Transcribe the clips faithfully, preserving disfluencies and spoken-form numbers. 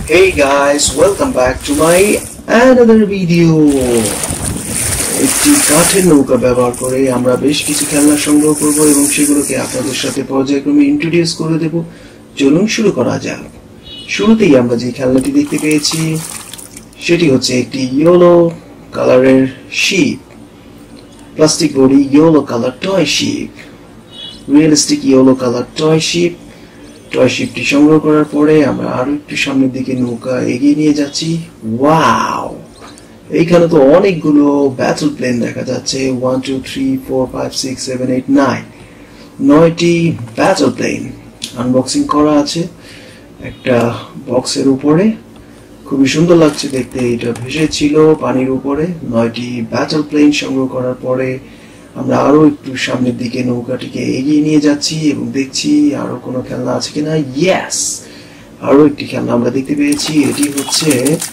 Hey guys, welcome back to my another video. একটি কাঠের নৌকা ব্যবহার করে আমরা বেশ কিছু খেলনা সংগ্রহ করব এবং সেগুলোকে আপনাদের সাথে পর্যায়ক্রমে ইন্ট্রোডিউস করে দেব। চলুন শুরু করা যাক। শুরুতেই আমরা যে খেলনাটি দেখতে পেয়েছি সেটি হচ্ছে একটি ইয়েলো কালারের ship, plastic body yellow colour toy ship, realistic yellow colour toy ship. Toy শিপটি সংগ্রহ করার পরে আমরা আরো একটু সামনের দিকে নৌকা এগিয়ে নিয়ে যাচ্ছি। ওয়াও, এইখানে তো অনেকগুলো ব্যাটল প্লেন দেখা যাচ্ছে। One two three four five six seven eight nine নয়টি ব্যাটল প্লেন আনবক্সিং করা আছে একটা বক্সের উপরে। খুবই সুন্দর লাগছে দেখতে, এটা ভেসে ছিল পানির উপরে। নয়টি ব্যাটল প্লেন সংগ্রহ করার পরে আমরা আরো একটু সামনের দিকে নৌকাটিকে এগিয়ে নিয়ে যাচ্ছি এবং দেখছি আরো কোনো খেলনা আছে কিনা। ইয়েস, আরো একটি খেলনা আমরা দেখতে পেয়েছি। এটি হচ্ছে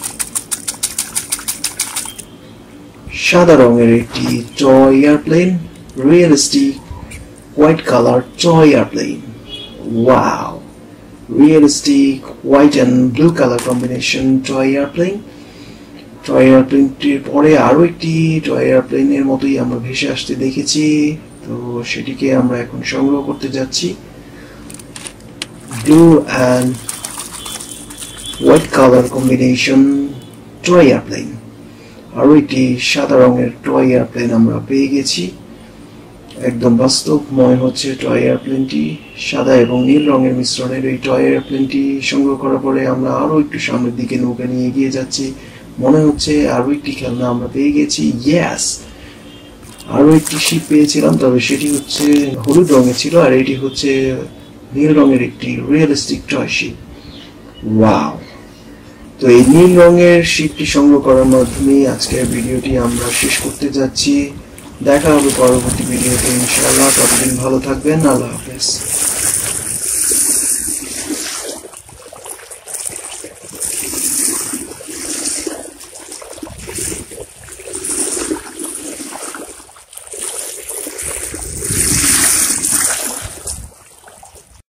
সাদা রঙের একটি toy aeroplane, realistic white colour toy aeroplane. Wow, realistic white and blue colour combination toy aeroplane. Toy এয়ারপ্লেনটির পরে আরো একটি টয় এয়ারপ্লেনের মতোই আমরা ভেসে আসতে দেখেছি, তো সেটিকে আমরা এখন সংগ্রহ করতে যাচ্ছি। Blue and white colour combination toy aeroplane. আরো একটি সাদা রঙের টয় এয়ারপ্লেন আমরা পেয়ে গেছি। একদম বাস্তব মনে হচ্ছে টয় এয়ারপ্লেনটি। সাদা এবং নীল রঙের মিশ্রণের এই টয় এয়ারপ্লেনটি সংগ্রহ করার পরে আমরা আরো একটু সামনের দিকে নৌকা নিয়ে এগিয়ে যাচ্ছি। মনে হচ্ছে আরো একটি খেলনা আমরা পেয়ে গেছি। ইয়েস, আরো একটি শিপ পেয়েছিলাম, তবে সেটি হচ্ছে হলুদ রঙের ছিল, আর এটি হচ্ছে নীল রঙের একটি রিয়েলিস্টিক টয় শিপ। ওয়াও, তো এই নীল রঙের শিপটি সংগ্রহ করার মাধ্যমে আজকের ভিডিওটি আমরা শেষ করতে যাচ্ছি। দেখা হবে পরবর্তী ভিডিওতে ইনশাআল্লাহ। ততদিন ভালো থাকবেন। আল্লাহ হাফেজ।